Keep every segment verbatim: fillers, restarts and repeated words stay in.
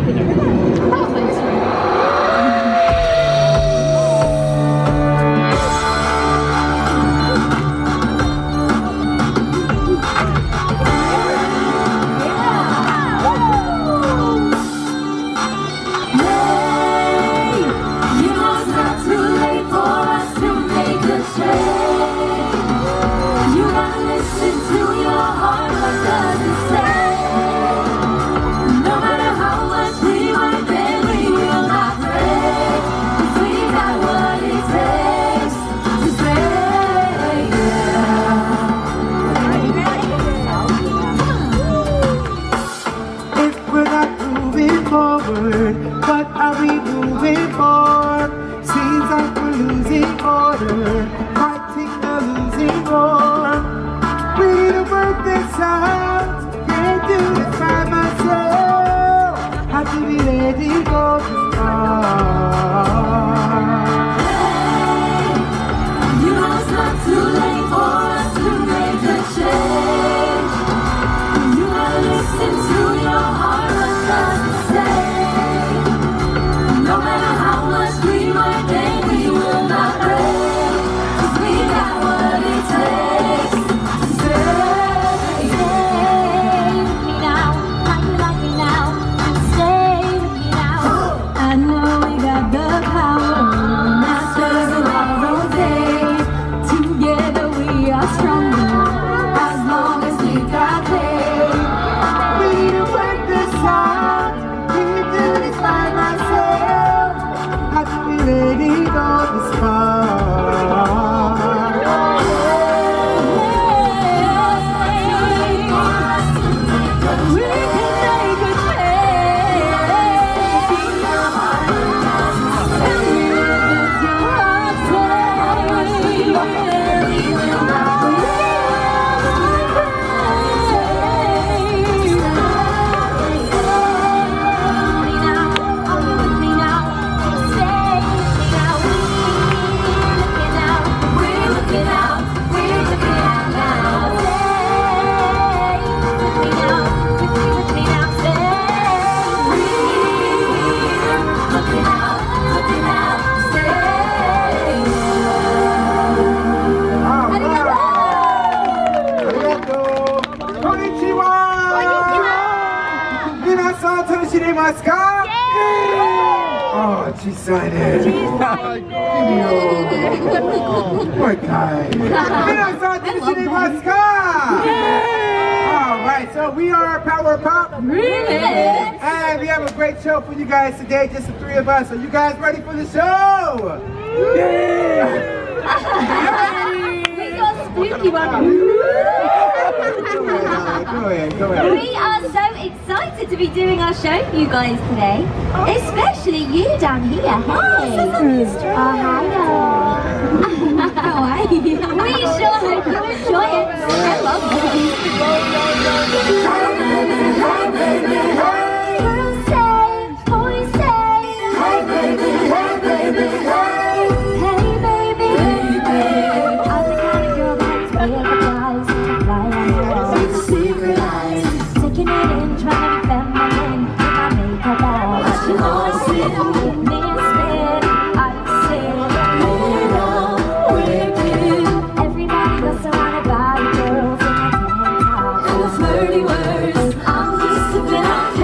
What are we moving for? Seems like we're losing order, fighting a losing war. We need to work this out, can't do this by myself. Have to be ready to go this far. You know it's not too late for us to make a change. You gotta listen to your heart, what does it say? No matter how much we might think, we will not break, 'cause we got what it takes to stay. Stay with me now, like you like me now. Stay with me now. I know we got the power, masters of our own days. Together we are stronger, as long as we got faith. We need to work this out, can't do this by myself. Have to be ready to go this far. Oh, G-sided. G-sided. What kind? Alright, so we are Power Pop. And we have a great show for you guys today, just the three of us. Are you guys ready for the show? We got spooky one. Go ahead, go ahead. We are so excited to be doing our show for you guys today, especially you down here. Hey! Oh, hello! How are you? We sure hope you enjoy it. Hello! Girls say, boys say, hey baby, hey baby, hey, hey baby, baby. I'm the kind of girl that's real guys, fly on the wall, secret eyes, taking it in, trying to be feminine, with my makeup on. But you always see it, you missed it, I said, little, wicked. Everybody goes surrounded by girls in a tank top, and the flirty words, I'm just a bit on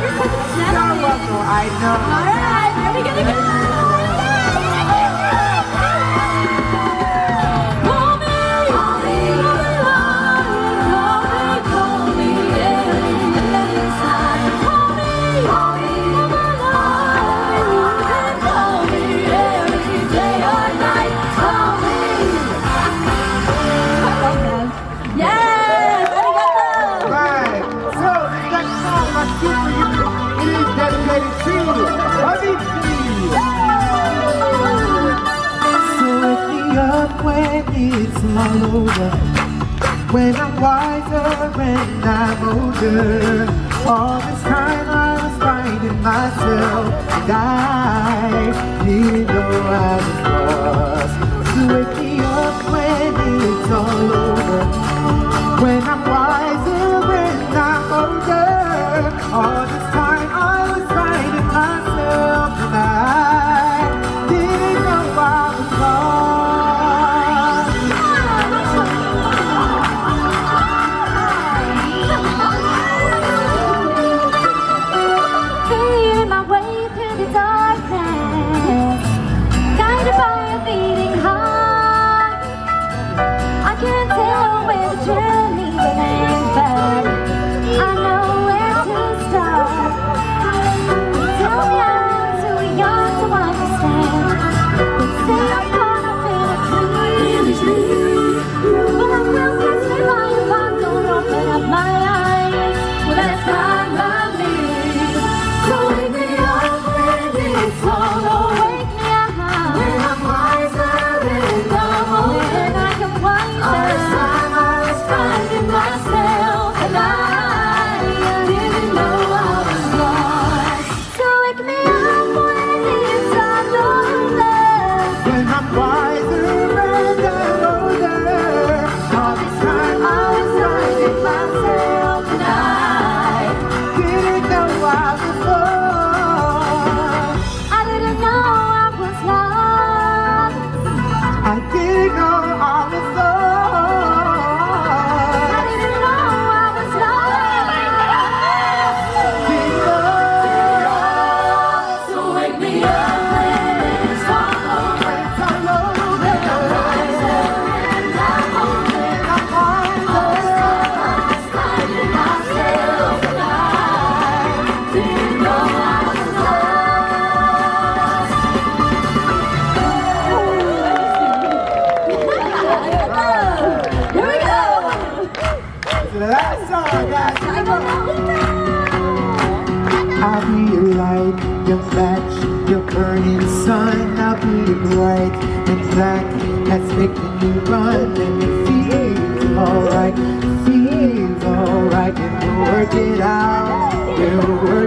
I know. Alright, ready, gonna go! Call me, call me, call me, anytime. Call me, call me, call me every day or night. Call me. Yes, arigato. Right. So the next song I choose for you is dedicated to Avicii. So wake me up when it's all over, when I'm wiser and I'm older. All this time I was finding myself, and I didn't know I was lost. So wake me up when it's all over, when I'm wiser and I'm older. All this time I was finding myself, and I didn't know I was lost. Feeling my way through the darkness, guided by a beating heart. I can't tell where the journey will end, but I know where to start. Tell me I'm too young to understand. They say I'm caught up in a tree, but I will catch me by if I don't open up my eyes. Well, that's fine by me. So wake me up when it's all over. Wake me up when I'm wiser and I'm older, and I can wiser. All this time I was finding myself, and I didn't know I was lost. So wake me up when it's all over. When I'm wiser and I'm older. All this time I was finding myself, and I didn't know I was lost. I didn't know I was lost. I didn't know I was lost. I didn't know I was lost. Didn't know. So wake me up when it's all over. It's all over. And I'm older. I'm wiser. I was finding myself, and I didn't know I was lost. Here we go. The last song, guys. I go now. I'll be your light, your match, your burning sun. I'll be your bright and black that's making you run. And it feels alright, feels alright. And we'll work it out, we'll work